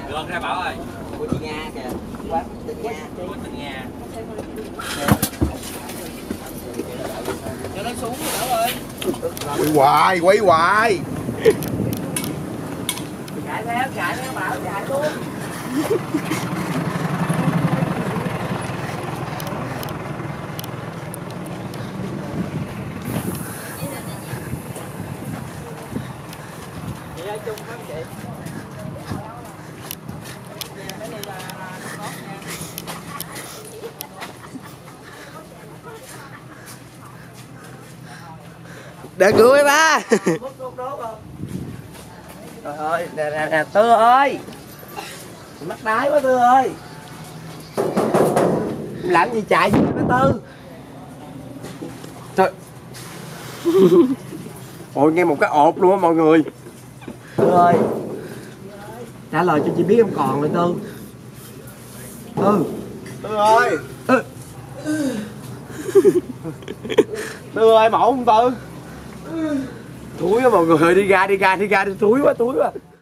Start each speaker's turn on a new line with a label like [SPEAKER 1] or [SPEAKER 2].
[SPEAKER 1] Được ra Bảo ơi.
[SPEAKER 2] Của chị Nga kìa. Quán Tình Nga.
[SPEAKER 1] Của Tình Nga.
[SPEAKER 2] Cho nó xuống đi Bảo ơi.
[SPEAKER 3] Quay hoài.
[SPEAKER 2] Chạy theo Bảo, chạy luôn. Chị ơi chung không chị? Cái này là tốt nha.
[SPEAKER 3] Để cưới ba.
[SPEAKER 2] Trời ơi, nè Tư ơi. Mắc đái quá Tư ơi. Làm gì chạy vậy mấy Tư?
[SPEAKER 3] Trời. Ôi nghe một cái ộp luôn á mọi người.
[SPEAKER 2] Tư ơi. Trả lời cho chị biết em còn rồi Tư.
[SPEAKER 3] Tư ơi. Tư ơi mẫu không Tư? Túi á mọi người, đi ra đi túi quá.